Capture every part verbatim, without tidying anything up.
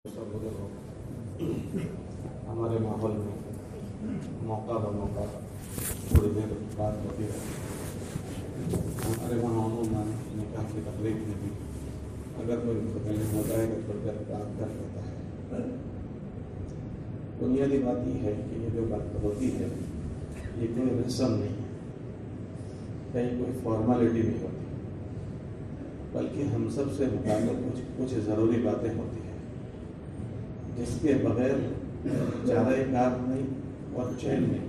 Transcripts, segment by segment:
ہمارے ماحول میں موقع ب موقع تھوڑی دیر بات ہوتی ہے. ہمارے وہاں عموماً نکاح کی تقریب میں بھی اگر کوئی متکلم ہوتا ہے تو تھوڑی دیر بات کر لیتا ہے. بنیادی بات یہ ہے کہ یہ جو بات ہوتی ہے یہ کوئی رسم نہیں ہے, کہیں کوئی فارمیلٹی نہیں ہوتی, بلکہ ہم سب سے متعلق کچھ کچھ ضروری باتیں ہوتی ہیں جس کے بغیر چارہ کار نہیں اور چین نہیں.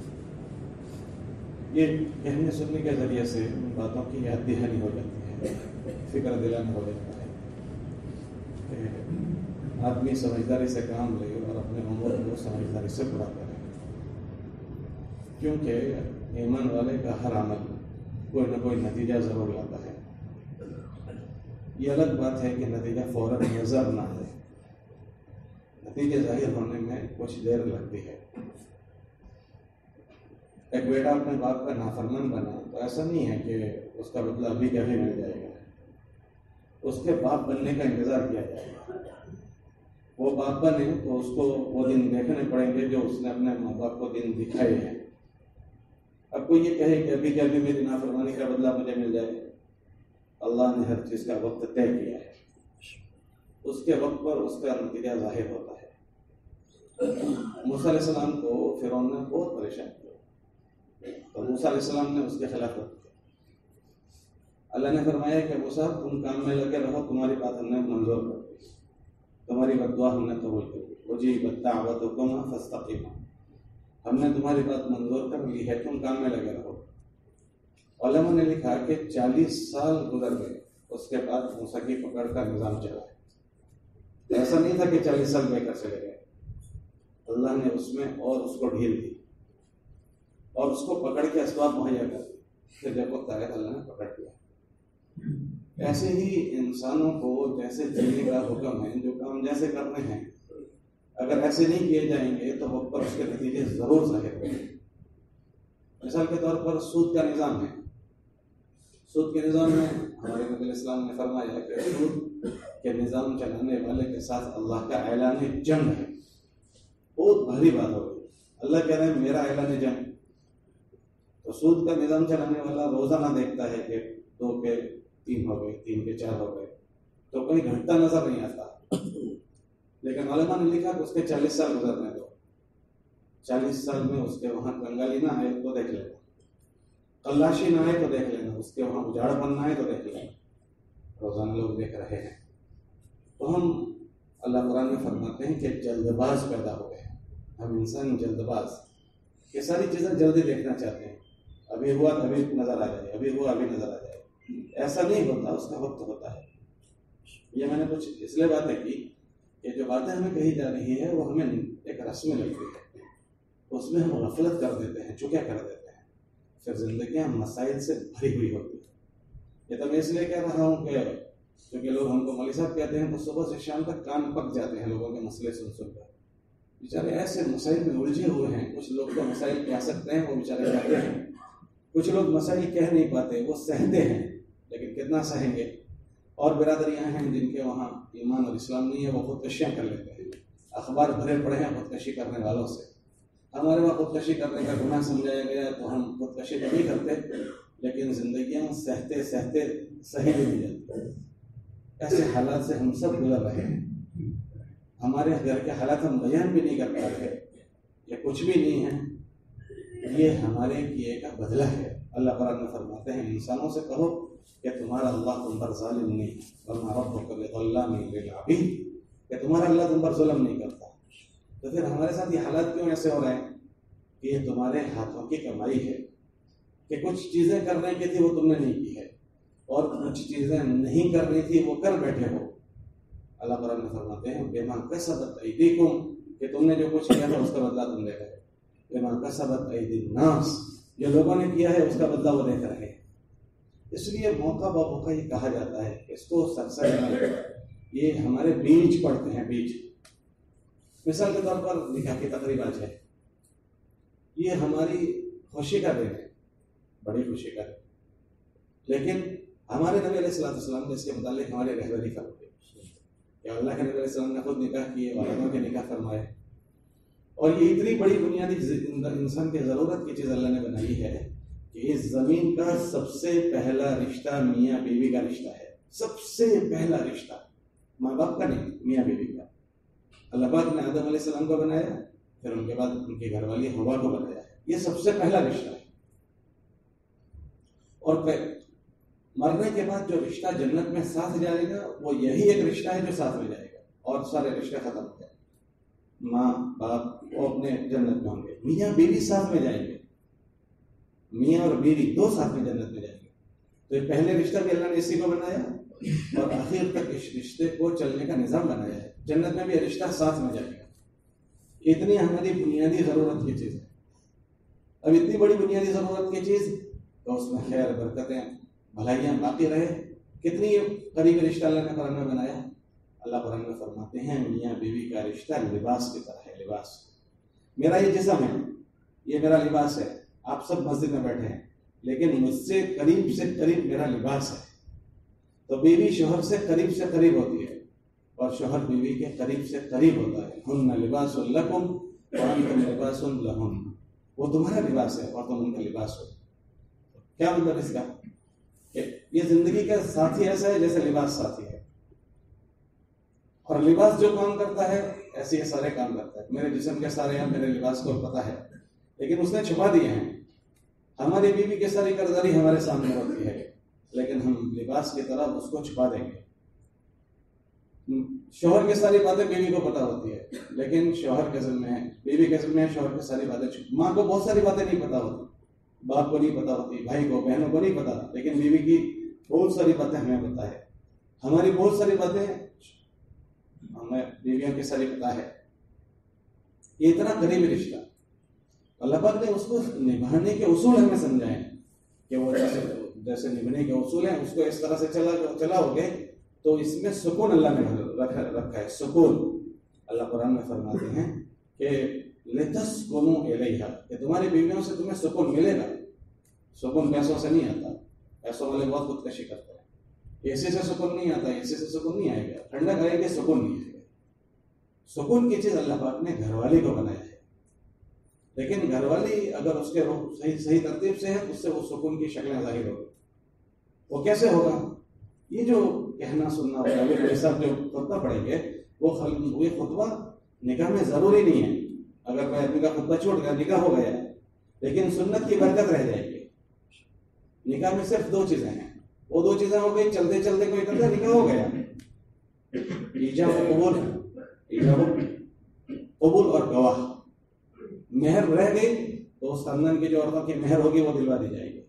یہ کہنے سننے کے ذریعے سے باتوں کی یاد دہانی ہو جاتی ہے, فکر دلانا ہو جاتا ہے کہ آدمی سمجھداری سے کام لے اور اپنے امور کو سمجھداری سے پورا کرے, کیونکہ ایمان والے کا ہر عمل کوئی نہ کوئی نتیجہ ضرور لاتا ہے. یہ الگ بات ہے کہ نتیجہ فوراً نظر نہ آئے, نتیجے ظاہر ہونے میں کچھ دیر لگتی ہے. ایک بیٹا اپنے باپ کا نافرمان بنا تو ایسا نہیں ہے کہ اس کا بدلہ ابھی کبھی مل جائے گا, اس کے باپ بننے کا انتظار کیا جائے گا. وہ باپ بنے تو اس کو وہ دن دیکھنے پڑیں گے جو اس نے اپنے ماں باپ کو دن دکھائے ہیں. اب کوئی یہ کہے کہ ابھی کبھی میری نافرمانی کا بدلہ مجھے مل جائے گا, اللہ نے ہر چیز کا وقت طے کیا ہے, اس کے وقت پر اس کا نتیجہ ظاہر ہوتا ہے. موسیٰ علیہ السلام کو فرعون نے بہت پریشان کیا تو موسیٰ علیہ السلام نے اس کے خلاف کیا. اللہ نے فرمایا کہ موسیٰ تم کام میں لگے رہو, تمہاری بات ہم نے منظور کر دی, تمہاری بددعا ہم نے قبول کر دی. اجیبت دعوتکما فاستقیما, ہم نے تمہاری بات منظور کر لی ہے, تم کام میں لگے رہو. علماء نے لکھا کہ چالیس سال گزر گئے اس کے بعد موسیٰ کی پکڑ کا نظام چلا ہے. ایسا نہیں تھا کہ چالیس سال بے کر چلے گئے, اللہ نے اس میں اور اس کو ڈھیل دی اور اس کو پکڑ کے اسباب مہیا کر دی, پھر جب وقت آیا اللہ نے پکڑ دیا. ایسے ہی انسانوں کو جیسے جینے کا حکم ہے, جو کام جیسے کرنے ہیں اگر ایسے نہیں کیے جائیں گے تو وقت پر اس کے نتیجے ضرور ظاہر ہوں گے. مثال کے طور پر سود کا نظام ہے. سود کے نظام میں ہمارے نبی علیہ السلام نے فرمایا کہ سود کے نظام چلانے والے کے ساتھ اللہ کا اعلان جنگ ہے. بہت بھاری بات ہوگی, اللہ کہہ رہے ہیں میرا اعلان جنگ. تو سود کا نظام چلانے والا روزانہ دیکھتا ہے کہ دو کے تین ہو گئے, تین کے چار ہو گئے, تو کوئی گھٹتا نظر نہیں آتا. لیکن علماء نے لکھا کہ اس کے چالیس سال گزرنے دو, چالیس سال میں اس کے وہاں کنگالی نہ آئے تو دیکھ لینا, کلاشی نہ آئے تو دیکھ لینا, اس کے وہاں اجاڑ بننا آئے تو دیکھ لینا. روزانہ لوگ دیکھ رہے ہیں. تو ہم اللہ قرآن میں فرماتے ہیں کہ جلد باز پیدا ہو گئے. ہم انسان جلد باز, یہ ساری چیزیں جلدی دیکھنا چاہتے ہیں, ابھی ہوا ابھی نظر آ جائے, ابھی ہوا ابھی نظر آ جائے. ایسا نہیں ہوتا, اس کا وقت ہوتا ہے. یہ میں نے کچھ اس لیے باتیں کی کہ جو باتیں ہمیں کہی جا رہی ہے وہ ہمیں ایک رسم لگتی ہے, اس میں ہم غفلت کر دیتے ہیں, چکیا کر دیتے ہیں, پھر زندگیاں مسائل سے بھری ہوئی ہوتی ہے. یہ تو میں اس لیے کہہ رہا ہوں کہ کیونکہ لوگ ہم کو مولوی صاحب کہتے ہیں تو صبح سے شام تک کان پک جاتے ہیں لوگوں کے مسئلے سن سن کر. بیچارے ایسے مسائل میں الجھے ہوئے ہیں. کچھ لوگ تو مسائل کہہ سکتے ہیں, وہ بیچارے کہتے ہیں. کچھ لوگ مسائل کہہ نہیں پاتے, وہ سہتے ہیں, لیکن کتنا سہیں گے. اور برادریاں ہیں جن کے وہاں ایمان اور اسلام نہیں ہے, وہ خودکشیاں کر لیتے ہیں. اخبار بھرے پڑے ہیں خودکشی کرنے والوں سے. ہمارے وہاں خودکشی کرنے کا گناہ سمجھایا گیا تو ہم خودکشی تو نہیں کرتے, لیکن زندگیاں سہتے سہتے صحیح نہیں جاتی. ایسے حالات سے ہم سب گزر رہے ہیں. ہمارے گھر کے حالات ہم بیان بھی نہیں کر پا رہے, یہ کچھ بھی نہیں ہے, یہ ہمارے کیے کا بدلہ ہے. اللہ قرآن میں فرماتے ہیں انسانوں سے کہو کہ تمہارا اللہ تم پر ظالم نہیں, ورنہ ربک بظلام للعبید, کہ تمہارا اللہ تم پر ظلم نہیں کرتا. تو پھر ہمارے ساتھ یہ حالات کیوں ایسے ہو رہے ہیں کہ یہ تمہارے ہاتھوں کی کمائی ہے کہ کچھ چیزیں کرنے کی تھی وہ تم نے نہیں کی ہے, اور کچھ چیزیں نہیں کرنی تھی وہ کر بیٹھے ہو. اللہ قرآن میں فرماتے ہیں بما کسبت ایدیکم, کہ تم نے جو کچھ کیا تھا اس کا بدلہ تم لے گئے. بما کسبت ایدی الناس, جو لوگوں نے کیا ہے اس کا بدلہ وہ دیکھ رہے ہیں. اس لیے موقع با موقع یہ کہا جاتا ہے کہ اس کو سرسر میں یہ ہمارے بیج پڑتے ہیں, بیج. مثال کے طور پر نکاح کی تقریب آج ہے, یہ ہماری خوشی کا دن ہے, بڑی خوشی کا دن, لیکن ہمارے نبی علیہ الصلوۃ والسلام نے اس کے متعلق ہمارے رہبری فرمائی کہ اللہ کے نبی علیہ السلام نے خود نکاح کیے، والدوں کے نکاح فرمائے. اور یہ اتنی بڑی بنیادی انسان کی ضرورت کی چیز اللہ نے بنائی ہے کہ اس زمین کا سب سے پہلا رشتہ میاں بیوی کا رشتہ ہے. سب سے پہلا رشتہ ماں باپ کا نہیں، میاں بیوی کا. اللہ پاک نے آدم علیہ السلام کو بنایا، پھر ان کے بعد ان کی گھر والی ہوا کو بنایا. یہ سب سے پہلا رشتہ ہے. اور پھر مرنے کے بعد جو رشتہ جنت میں ساتھ جائے گا وہ یہی ایک رشتہ ہے جو ساتھ میں جائے گا، اور سارے رشتے ختم ہو جائیں. ماں باپ وہ اپنے جنت میں ہوں گے، میاں بیوی ساتھ میں جائیں گے، میاں اور بیوی دو ساتھ میں جنت میں جائیں گے. تو یہ پہلے رشتہ بھی اللہ نے اسی کو بنایا اور آخر تک اس رشتے کو چلنے کا نظام بنایا ہے. جنت میں بھی یہ رشتہ ساتھ میں جائے گا. اتنی ہماری بنیادی ضرورت کی چیز ہے. اب اتنی بڑی بنیادی ضرورت کی چیز تو اس میں خیر برکتیں بھلائیاں باقی رہے. کتنی قریبی رشتہ اللہ نے قرآن میں بنایا. اللہ قرآن میں فرماتے ہیں میاں بیوی کا رشتہ لباس کی طرح ہے. لباس، میرا یہ جسم ہے، یہ میرا لباس ہے. آپ سب مسجد میں بیٹھے ہیں لیکن مجھ سے قریب سے قریب میرا لباس ہے. تو بیوی شوہر سے قریب سے قریب ہوتی ہے اور شوہر بیوی کے قریب سے قریب ہوتا ہے. ہن لباس لکم وانتم لباس لہن. وہ تمہارا لباس ہے اور تم ان کا لباس ہو. کیا مطلب اس کا؟ کہ یہ زندگی کا ساتھی ایسا ہے جیسے لباس ساتھی ہے. اور لباس جو کام کرتا ہے ایسے یہ سارے کام کرتا ہے. میرے جسم کے سارے ہیں میرے لباس کو پتہ ہے لیکن اس نے چھپا دیے ہیں. ہماری بیوی کی ساری کرداری ہمارے سامنے ہوتی ہے لیکن ہم لباس کی طرح اس کو چھپا دیں گے. شوہر کی ساری باتیں بیوی کو پتہ ہوتی ہے لیکن شوہر کے ذمہ ہے، بیوی کے ذمہ ہے شوہر کی ساری باتیں. ماں کو بہت ساری باتیں نہیں پتہ ہوتی، باپ کو نہیں پتہ ہوتی، بھائی کو بہنوں کو نہیں پتہ، لیکن بیوی کی بہت ساری باتیں ہمیں پتہ ہے. ہماری بہت ساری باتیں ہمیں بیویوں کی ساری پتہ ہے. یہ اتنا قریبی رشتہ اللہ پاک نے اس کو نبھانے کے اصول ہمیں سمجھائے ہیں کہ وہ جیسے جیسے نبھانے کے اصول ہیں اس کو اس طرح سے چلا چلاؤ گے تو اس میں سکون اللہ نے رکھا رکھا ہے. سکون اللہ قرآن میں فرماتے ہیں کہ لتسکنوا الیہا، کہ تمہاری بیویوں سے تمہیں سکون ملے گا. سکون پیسوں سے نہیں آتا، پیسوں والے بہت خودکشی کرتے ہیں. اے سی سے سکون نہیں آتا، اے سی سے سکون نہیں آئے گا، ٹھنڈک آئے گی سکون نہیں آئے گا. سکون کی چیز اللہ پاک نے گھر والی کو بنایا ہے. لیکن گھر والی اگر اس کے روح صحیح صحیح ترتیب سے ہے تو اس سے وہ سکون کی شکلیں ظاہر ہوگی. وہ کیسے ہوگا؟ یہ جو کہنا سننا ہوگا، یہ بھائی صاحب جو خطبہ پڑھیں گے وہ یہ خطبہ نکاح میں ضروری نہیں ہے. اگر کوئی آدمی کا خطبہ چھوٹ گیا نکاح ہو گیا لیکن سنت کی برکت رہ جائے گی. نکاح میں صرف دو چیزیں ہیں، وہ دو چیزیں ہو گئی چلتے چلتے کوئی کرتا نکاح ہو گیا. ایجاب و قبول، ایجاب و قبول اور گواہ. مہر رہ گئی تو اس خاندان کی جو عورتوں کی مہر ہوگی وہ دلوا دی جائے گی.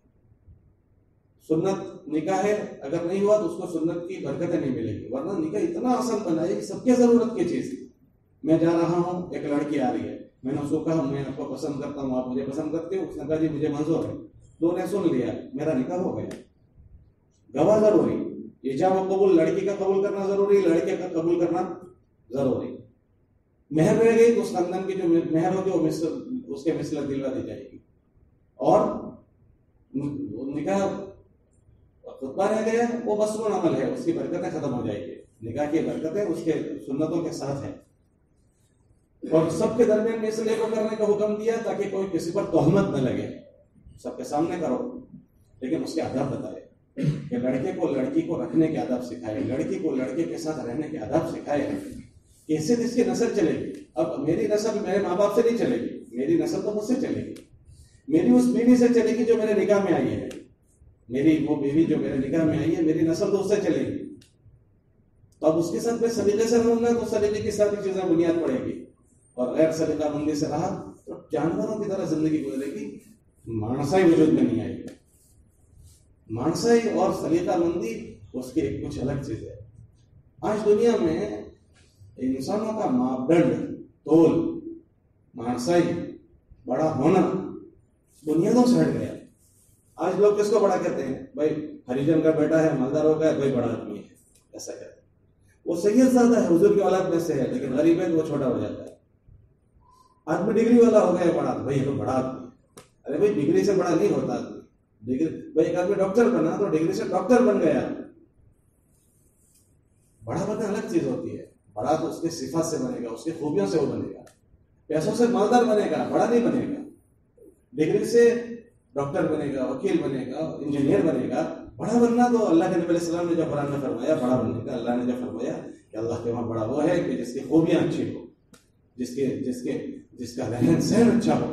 سنت نکاح ہے، اگر نہیں ہوا تو اس کو سنت کی برکتیں نہیں ملے گی. ورنہ نکاح اتنا آسان بنا ہے کہ سب کی ضرورت کی چیز. میں جا رہا ہوں، ایک لڑکی آ رہی ہے، میں نے اس کو کہا میں آپ کو پسند کرتا ہوں، آپ مجھے پسند کرتے ہو؟ اس نے کہا جی مجھے منظور ہے. دو نے سن لیا، میرا نکاح ہو گیا. گواہ ضروری، ایجاب و قبول، لڑکی کا قبول کرنا ضروری، لڑکے کا قبول کرنا ضروری. مہر رہ گئی تو اس خاندان کی جو مہر ہوگی وہ اس کے مثل دلوا دی جائے گی. اور نکاح خطبہ رہ گیا وہ مسنون عمل ہے، اس کی برکتیں ختم ہو جائے گی. نکاح کی برکتیں اس کے سنتوں کے ساتھ ہیں. اور سب کے درمیان فیصلے کو کرنے کا حکم دیا تاکہ کوئی کسی پر تہمت نہ لگے. سب کے سامنے کرو لیکن اس کے آداب بتائے کہ لڑکے کو لڑکی کو رکھنے کے آداب سکھائے، لڑکی کو لڑکے کے ساتھ رہنے کے آداب سکھائے. کیسے اس کی نسل چلے گی؟ اب میری نسل میرے ماں باپ سے نہیں چلے گی، میری نسل تو مجھ سے چلے گی. میری اس بیوی سے چلے گی جو میرے نکاح میں آئی ہے، میری وہ بیوی جو میرے نکاح میں آئی ہے میری نسل تو اس سے چلے گی. تو اب اس کے ساتھ میں سلیقے سے رہوں گا تو سلیقے کی ساری چیزیں بنیاد پڑے گی. اور غیر سلیقہ مندی سے رہا تو جانوروں کی طرح زندگی گزرے گی، مانسائی وجود میں نہیں آئے گی. مانسائی اور سلیقہ مندی اس کی ایک کچھ الگ چیز ہے. آج دنیا میں انسانوں کا ماپدنڈ، تول، مانسائی، بڑا ہونا بنیادوں سے ہٹ گیا. آج لوگ کس کو بڑا کہتے ہیں؟ بھائی ہریجن کا بیٹا ہے، مالدار ہو گیا، کوئی بڑا آدمی ہے، ایسا کہتے ہیں. وہ سید زیادہ ہے، حضور کی اولاد میں سے ہے، لیکن غریب ہے تو وہ چھوٹا ہو جاتا ہے. آدمی ڈگری والا ہو گیا بڑا، بھائی یہ تو بڑا آدمی ہے. ارے بھائی ڈگری سے بڑا نہیں ہوتا آدمی. ڈگری بھائی ایک آدمی ڈاکٹر بنا تو ڈگری سے ڈاکٹر بن گیا. بڑا بننا الگ چیز ہوتی ہے. بڑا تو اس کے صفات سے بنے گا، اس کی خوبیوں سے وہ بنے گا. پیسوں سے مالدار بنے گا، بڑا نہیں بنے گا. ڈگری سے ڈاکٹر بنے گا، وکیل بنے گا، انجینئر بنے گا. بڑا بننا تو اللہ کے نبی علیہ السلام نے جو قرآن میں فرمایا بڑا بننے کا، اللہ نے جو فرمایا کہ اللہ کے وہاں بڑا وہ ہے کہ جس کی خوبیاں اچھی ہو، جس کے جس کے جس کا رہن سہن اچھا ہو.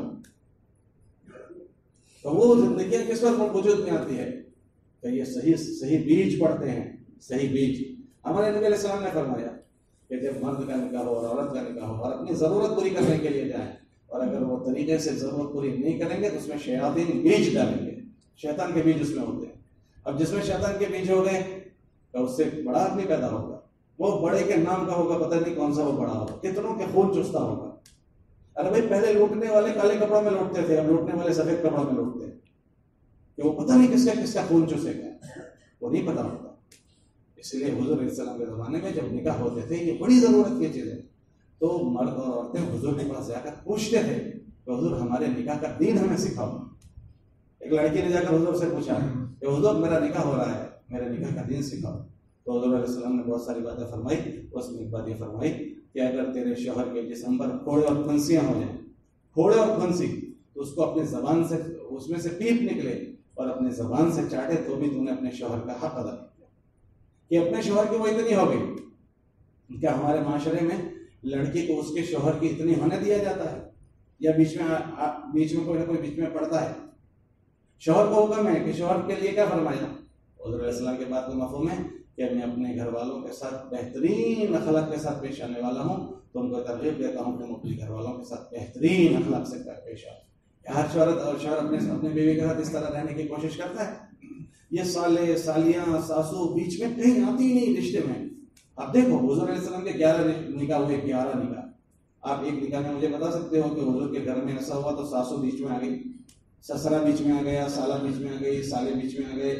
تو وہ زندگیاں کس وقت وجود میں آتی ہے کہ یہ صحیح صحیح بیج پڑتے ہیں. صحیح بیج ہمارے نبی علیہ السلام نے فرمایا کہ جب مرد کا نکاح ہو اور عورت کا نکاح ہو اور اپنی ضرورت پوری کرنے کے لیے جائیں، اور اگر وہ طریقے سے ضرورت پوری نہیں کریں گے تو اس میں شیاطین بیج ڈالیں گے. شیطان کے بیج اس میں ہوتے ہیں. اب جس میں شیطان کے بیج ہو گئے تو اس سے بڑا آدمی پیدا ہوگا. وہ بڑے کے نام کا ہوگا، پتہ نہیں کون سا وہ بڑا ہوگا، کتنوں کے خون چوستا ہوگا. ارے بھائی پہلے لوٹنے والے کالے کپڑوں میں لوٹتے تھے، اب لوٹنے والے سفید کپڑوں میں لوٹتے ہیں کہ وہ پتہ نہیں کس کا کس کا خون چوسے گا، وہ نہیں پتہ ہوتا. اس لیے حضور علیہ السلام کے زمانے میں جب نکاح ہوتے تھے یہ بڑی ضرورت کی چیز ہے، تو مرد اور عورتیں حضور کے پاس جا کر پوچھتے تھے کہ حضور ہمارے نکاح کا دین ہمیں سکھاؤ. ایک لڑکی نے جا کر حضور سے پوچھا کہ حضور میرا نکاح ہو رہا ہے، میرے نکاح کا دین سکھاؤ. تو حضور علیہ السلام نے بہت ساری باتیں فرمائی. اس میں ایک بات یہ فرمائی کہ اگر تیرے شوہر کے جسم پر پھوڑے اور پھنسیاں ہو جائیں، پھوڑے اور پھنسی، تو اس کو اپنی زبان سے اس میں سے پیپ نکلے اور اپنی زبان سے چاٹے تو بھی تم نے اپنے شوہر کا حق ادا کیا. کہ اپنے شوہر کی وہ اتنی ہو گئی. کیا ہمارے معاشرے میں لڑکی کو اس کے شوہر کی اتنی ہونے دیا جاتا ہے، یا بیچ میں بیچ میں کوئی نہ کوئی بیچ میں پڑتا ہے؟ شوہر کو حکم ہے کہ شوہر کے لیے کیا فرمایا حضور علیہ السلام کے بات میں مفہوم ہے کہ میں اپنے گھر والوں کے ساتھ بہترین اخلاق کے ساتھ پیش آنے والا ہوں. تم کو ترغیب دیتا ہوں کہ تم اپنے گھر والوں کے ساتھ بہترین اخلاق سے پیش آؤ. ہر شوہر اور شوہر اپنے اپنے بیوی کے ساتھ اس طرح رہنے کی کوشش کرتا ہے. یہ سالے سالیاں ساسو بیچ میں کہیں آتی ہی نہیں رشتے میں. آپ دیکھو حضور علیہ السلام کے گیارہ نکاح ہوئے، گیارہ نکاح. آپ ایک نکاح میں مجھے بتا سکتے ہو کہ حضور کے گھر میں ایسا ہوا تو ساسو بیچ میں آ گئی، سسرا بیچ میں آ گیا، سالہ بیچ میں آ گئی، سالے بیچ میں آ گئے.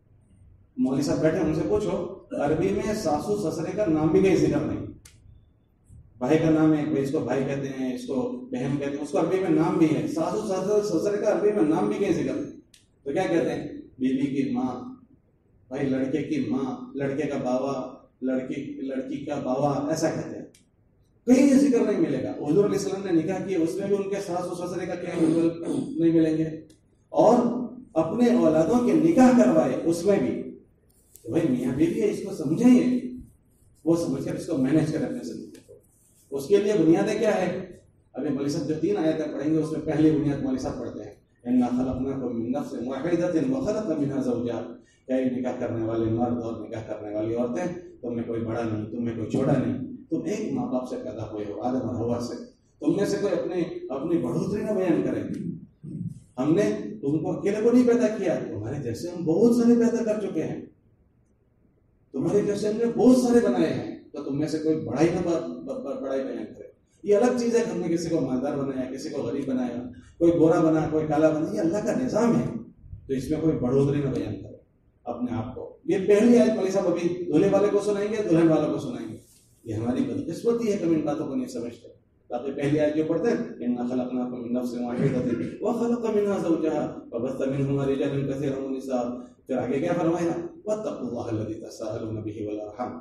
مولوی صاحب بیٹھے ان سے پوچھو عربی میں ساسو سسرے کا نام بھی کہیں ذکر نہیں. بھائی کا نام ہے، اس کو بھائی کہتے ہیں، اس کو بہن کہتے ہیں، اس کو عربی میں نام بھی ہے. ساسو سسرے کا عربی میں نام بھی کہیں ذکر نہیں. تو کیا کہتے ہیں؟ بیوی کی ماں، بھائی لڑکے کی ماں، لڑکے کا باوا، لڑکی لڑکی کا باوا، ایسا کہتے ہیں. کہیں یہ ذکر نہیں ملے گا. حضور علیہ السلام نے نکاح کیا اس میں بھی ان کے ساس و سسرے کا کیا نہیں ملیں گے. اور اپنے اولادوں کے نکاح کروائے اس میں بھی. تو بھائی میاں بیوی ہے، اس کو سمجھیں، یہ وہ سمجھ کر اس کو مینیج کریں اپنے زندگی کو. اس کے لیے بنیادیں کیا ہے؟ ابھی مولوی صاحب جو تین آیتیں پڑھیں گے اس میں پہلی بنیاد مولوی صاحب پڑھتے ہیں اِنَّا خَلَقْنَاكُم مِّن نَّفْسٍ وَاحِدَةٍ وَخَلَقَ مِنْهَا زَوْجَهَا. کہ نکاح کرنے والے مرد اور نکاح کرنے والی عورتیں، تم میں کوئی بڑا نہیں، تم میں کوئی چھوٹا نہیں، تم ایک ماں باپ سے پیدا ہوئے ہو، آدم اور حوا سے. تم میں سے کوئی اپنے اپنی بڑھوتری نہ بیان کرے. ہم نے تم کو اکیلے کو نہیں پیدا کیا، تمہارے جیسے ہم بہت سارے پیدا کر چکے ہیں، تمہارے جیسے ہم نے بہت سارے بنائے ہیں، تو تم میں سے کوئی بڑائی نہ بڑائی بیان کرے. یہ الگ چیز ہے کہ ہم نے کسی کو مالدار بنایا، کسی کو غریب بنایا، کوئی گورا بنا، کوئی کالا بنا. یہ اللہ کا نظام ہے، تو اس میں کوئی بڑھوتری نہ بیان کرے اپنے آپ کو. یہ پہلی آیت مولوی صاحب ابھی دولہے والے کو سنائیں گے، دلہن والوں کو سنائیں گے. یہ ہماری بدقسمتی ہے کہ ہم ان باتوں کو نہیں سمجھتے. باقی پہلی آیت جو پڑھتے ہیں اِنَّا خَلَقْنَاكُم مِّن نَّفْسٍ وَاحِدَةٍ وَخَلَقَ مِنْهَا زَوْجَهَا وَبَثَّ مِنْهُمَا رِجَالًا كَثِيرًا وَنِسَاءً. پھر آگے کیا فرمایا؟ وَاتَّقُوا اللَّهَ الَّذِي تَسَاءَلُونَ بِهِ وَالْأَرْحَامَ.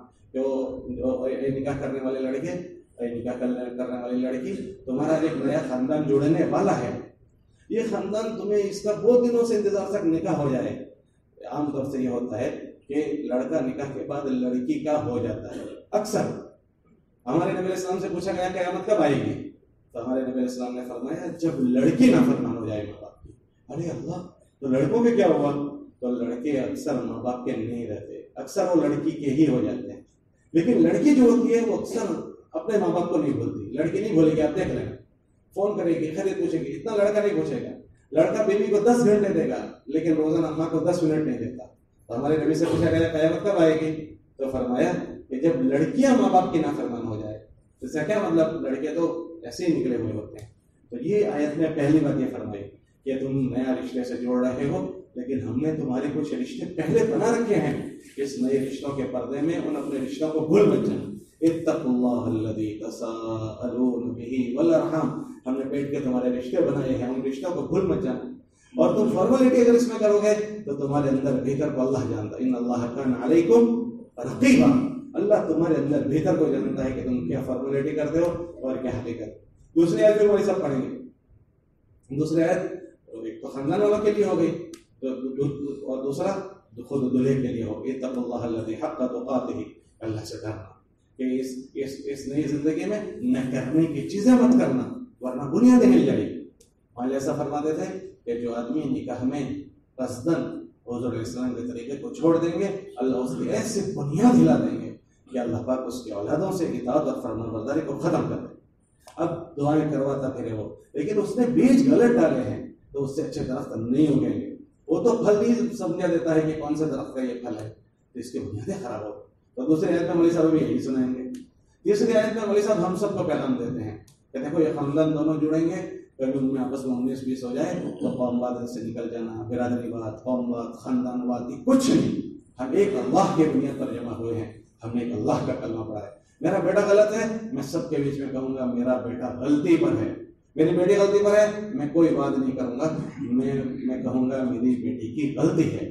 جو نکاح کرنے والے لڑکے، نکاح کرنے والی لڑکی، تمہارا ایک نیا خاندان جوڑنے والا ہے. یہ خاندان تمہیں اس کا بہت دنوں سے انتظار تک نکاح ہو جائے. عام طور سے یہ ہوتا ہے کہ لڑکا نکاح کے بعد لڑکی کا ہو جاتا ہے. اکثر ہمارے نبی علیہ السلام سے پوچھا گیا قیامت کب آئے گی، تو ہمارے نبی علیہ السلام نے فرمایا جب لڑکی نافرمان ہو جائے ماں باپ کی. ارے اللہ، تو لڑکوں کے کیا ہوا؟ تو لڑکے اکثر ماں باپ کے نہیں رہتے، اکثر وہ لڑکی کے ہی ہو جاتے ہیں. لیکن لڑکی جو ہوتی ہے وہ اکثر اپنے ماں باپ کو نہیں بھولتی. لڑکی نہیں بھولے گی، آپ دیکھ لیں، فون کرے گی، خرید پوچھے گی. اتنا لڑکا نہیں پوچھے گا. لڑکا بیوی کو دس گھنٹے دے گا لیکن روزانہ اماں کو دس منٹ نہیں دیتا. تو ہمارے نبی سے پوچھا گیا قیامت کب آئے گی، تو فرمایا کہ جب لڑکیاں ماں باپ کی نافرمان ہو جائے. اس کا کیا مطلب؟ لڑکے تو ایسے ہی نکلے ہوئے ہوتے ہیں. تو یہ آیت میں پہلی بات یہ فرمائی کہ تم نیا رشتے سے جوڑ رہے ہو، لیکن ہم نے تمہارے کچھ رشتے پہلے بنا رکھے ہیں. اس نئے رشتوں کے پردے میں ان اپنے رشتوں کو بھول مت جانا. اتقوا اللہ الذی تساءلون بہ والارحام. ہم نے پیٹ کے تمہارے رشتے بنائے ہیں، ان رشتوں کو بھول مت جانا. اور تم فارمیلٹی اگر اس میں کرو گے تو تمہارے اندر بہتر کو اللہ جانتا. ان اللہ کان علیکم رقیبا. اللہ تمہارے اندر بہتر کو جانتا ہے کہ تم کیا فارمولیٹی کرتے ہو اور کیا حقیقت. دوسری آیت میں وہی سب پڑھیں گے. دوسری آیت ایک تو خاندان والوں کے لیے ہو گئی اور دوسرا خود دلہے کے لیے ہو. اتقوا اللہ الذی حق تقاتہ، اللہ سے ڈرنا کہ اس اس اس نئی زندگی میں نہ کرنے کی چیزیں مت کرنا ورنہ بنیادیں ہل جائے گی. اور ایسا فرماتے تھے کہ جو آدمی نکاح میں قصدن حضور علیہ السلام کے طریقے کو چھوڑ دیں گے اللہ اس کی ایسی بنیاد ہلا دیں گے کہ اللہ پاک اس کی اولادوں سے اطاعت اور فرمانبرداری کو ختم کر دے. اب دعائیں کرواتا پھرے وہ، لیکن اس نے بیج غلط ڈالے ہیں تو اس سے اچھے درخت نہیں اگیں گے. وہ تو پھل نہیں سمجھا دیتا ہے کہ کون سے درخت کا یہ پھل ہے، تو اس کی بنیادیں خراب ہو. تو دوسری آیت میں مولوی صاحب بھی یہی سنائیں گے. تیسری آیت میں مولوی صاحب ہم سب کو پیغام دیتے ہیں کہ دیکھو یہ خاندان دونوں جڑیں گے، کبھی ان میں آپس میں انیس بیس ہو جائے تو قوم واد سے نکل جانا، برادری بات، قوم بات، خاندان بات کچھ نہیں. ہم ایک اللہ کے بنیاد پر جمع ہوئے ہیں، ہم نے ایک اللہ کا کلمہ پڑھا ہے. میرا بیٹا غلط ہے، میں سب کے بیچ میں کہوں گا میرا بیٹا غلطی پر ہے، میری بیٹی غلطی پر ہے، میں کوئی بات نہیں کروں گا، میں میں کہوں گا میری بیٹی کی غلطی ہے،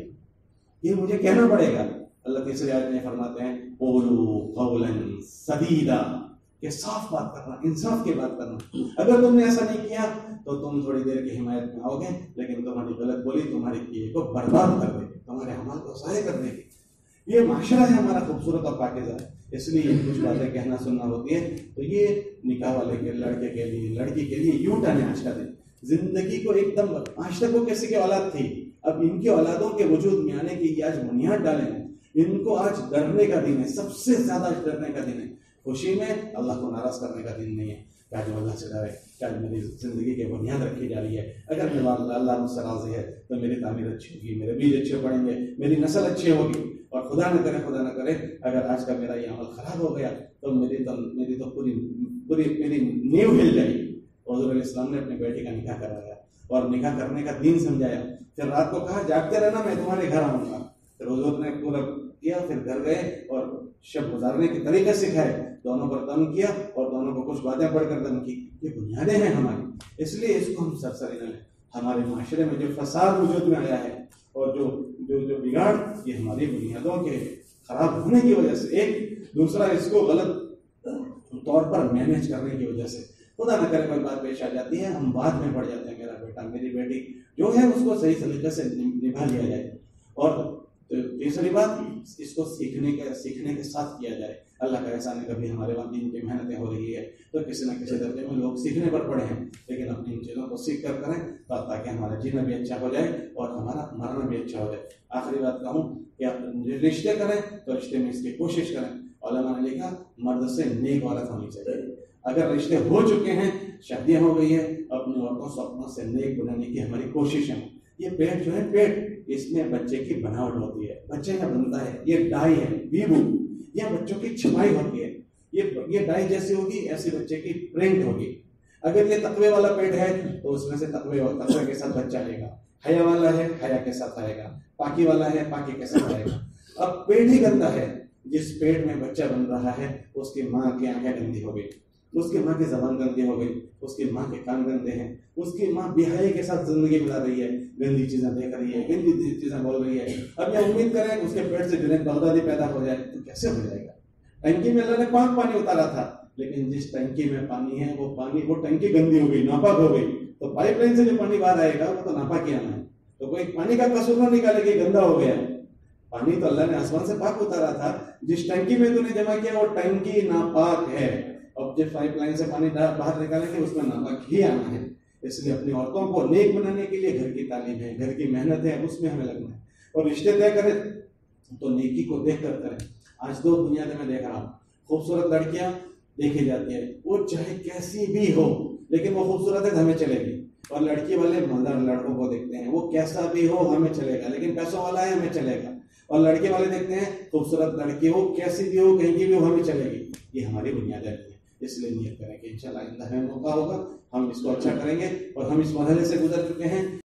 یہ مجھے کہنا پڑے گا. اللہ تیسری آیت میں فرماتے ہیں قولوا قولا سدیدا، کہ صاف بات کرنا، انصاف کی بات کرنا. اگر تم نے ایسا نہیں کیا تو تم تھوڑی دیر کی حمایت میں آؤ گے، لیکن تمہاری غلط بولی تمہاری کیے کو برباد کر دے گی، تمہارے عمل کو ضائع کر دے گی. یہ معاشرہ ہے ہمارا خوبصورت اور پاکیزہ، اس لیے کچھ باتیں کہنا سننا ہوتی ہے. تو یہ نکاح والے کے لڑکے کے لیے، لڑکی کے لیے یوں ٹرن ہے آج کا دن. زندگی کو ایک دم، آج تک وہ کسی کی اولاد تھی، اب ان کی اولادوں کے وجود میں آنے کی یہ آج بنیاد ڈالیں ہیں. ان کو آج ڈرنے کا دن ہے، سب سے زیادہ ڈرنے کا دن ہے. خوشی میں اللہ کو ناراض کرنے کا دن نہیں ہے. کیا جو اللہ سے ڈرے، کیا میری زندگی کی بنیاد رکھی جا رہی ہے. اگر میرا اللہ مجھ سے راضی ہے تو میری تعمیر اچھی ہوگی، میرے بیج اچھے پڑیں گے، میری نسل اچھی ہوگی. اور خدا نہ کرے خدا نہ کرے اگر آج کا میرا یہ عمل خراب ہو گیا تو میری تو میری تو پوری پوری میری نیو ہل جائے گی. حضور علیہ السلام نے اپنے بیٹے کا نکاح کرایا اور نکاح کرنے کا دین سمجھایا. پھر رات کو کہا جاگتے رہنا، میں تمہارے گھر آؤں گا. پھر حضور نے پورا کیا، پھر گھر گئے اور شب گزارنے کے طریقے سکھائے. دونوں پر تنگ کیا اور دونوں کو کچھ باتیں پڑھ کر تنگ کی. یہ بنیادیں ہیں ہماری، اس لیے اس کو ہم سرسری نہ لیں. ہمارے معاشرے میں جو فساد وجود میں آیا ہے اور جو جو جو بگاڑ، یہ ہماری بنیادوں کے خراب ہونے کی وجہ سے، ایک دوسرا اس کو غلط طور پر مینیج کرنے کی وجہ سے. خدا نہ کرے کوئی بات پیش آ جاتی ہے، ہم بعد میں پڑ جاتے ہیں. میرا بیٹا میری بیٹی جو ہے اس کو صحیح طریقے سے نبھا لیا جائے. اور تیسری بات، اس کو سیکھنے کے سیکھنے کے ساتھ کیا جائے. اللہ کا احسان ہے کبھی ہمارے وہاں دین کی محنتیں ہو رہی ہے تو کسی نہ کسی درجے میں لوگ سیکھنے پر پڑے ہیں، لیکن اپنی ان چیزوں کو سیکھ کر کریں تاکہ ہمارا جینا بھی اچھا ہو جائے اور ہمارا مرنا بھی اچھا ہو جائے. آخری بات کہوں کہ رشتے کریں تو رشتے میں اس کی کوشش کریں. علماء نے لکھا مرد سے نیک عورت ہونی چاہیے. اگر رشتے ہو چکے ہیں، شادیاں ہو گئی ہیں، اپنی عورتوں سے اپنوں سے نیک بنانے کی ہماری کوشش ہے. یہ پیٹ جو ہے پیٹ، اس میں بچے کی بناوٹ ہوتی ہے، بچے کا بنتا ہے. یہ ڈائی ہے، بیبو، یہ بچوں کی چھپائی ہوتی ہے. یہ یہ ڈائی جیسی ہوگی ایسی بچے کی پرنٹ ہوگی. اگر یہ تقوی والا پیٹ ہے تو اس میں سے تقوی تقوی کے ساتھ بچہ آئے گا. حیا والا ہے حیا کے ساتھ آئے گا. پاکی والا ہے پاکی کے ساتھ آئے گا. اب پیٹ ہی گندا ہے، جس پیٹ میں بچہ بن رہا ہے اس کی ماں کی آنکھیں گندی ہو گئی، اس کی ماں کی زبان گندی ہو گئی، اس کی ماں کے کان گندے ہیں، اس کی ماں بے حیائی کے ساتھ زندگی گزار رہی ہے، گندی چیزیں دیکھ رہی ہے، گندی چیزیں بول رہی ہے. اب یہ امید کریں کہ اس کے پیٹ سے جنید بغدادی پیدا ہو جائے تو کیسے ہو جائے گا؟ ٹنکی میں اللہ نے پاک پانی اتارا تھا، لیکن جس ٹنکی میں پانی ہے وہ پانی وہ ٹنکی گندی ہو گئی، ناپاک ہو گئی، تو پائپ لائن سے جو پانی باہر آئے گا وہ تو ناپاک ہی آنا ہے. تو کوئی پانی کا قصور نہ نکالے کہ گندا ہو گیا. پانی تو اللہ نے آسمان سے پاک اتارا تھا، جس ٹنکی میں تو نے جمع کیا وہ ٹنکی ناپاک ہے. اب جب پائپ لائن سے پانی باہر نکالیں گے اس میں ناپاک ہی آنا ہے. اس لیے اپنی عورتوں کو نیک بنانے کے لیے گھر کی تعلیم ہے، گھر کی محنت ہے، اس میں ہمیں لگنا ہے. اور رشتے طے کریں تو نیکی کو دیکھ کر کریں. آج دو دنیا میں دیکھ رہا ہوں، خوبصورت لڑکیاں دیکھی جاتی ہیں، وہ چاہے کیسی بھی ہو لیکن وہ خوبصورت ہے تو ہمیں چلے گی. اور لڑکی والے مالدار لڑکوں کو دیکھتے ہیں، وہ کیسا بھی ہو ہمیں چلے گا، لیکن پیسوں والا ہے ہمیں چلے گا. اور لڑکے والے دیکھتے ہیں خوبصورت لڑکی ہو کیسی بھی ہو کہیں کی بھی ہو ہمیں چلے گی. یہ ہماری بنیادیں ہیں. اس لیے نیت کریں کہ انشاءاللہ آئندہ ہمیں موقع ہوگا، ہم اس کو اچھا کریں گے. اور ہم اس مرحلے سے گزر چکے ہیں